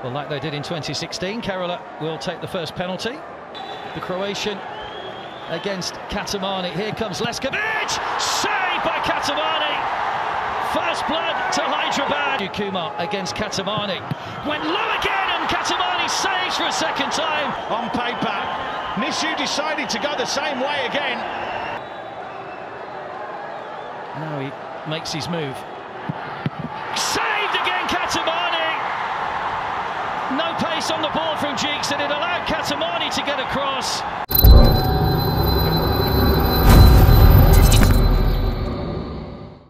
Well, like they did in 2016, Kerala will take the first penalty. The Croatian against Kattimani. Here comes Laxmikant, saved by Kattimani. First blood to Hyderabad. Kumar against Kattimani. Went low again, and Kattimani saves for a second time. On paper, Nishu decided to go the same way again. Now he makes his move. Saved again, Kattimani. No pace on the ball from Jeeks, and it allowed Kattimani to get across.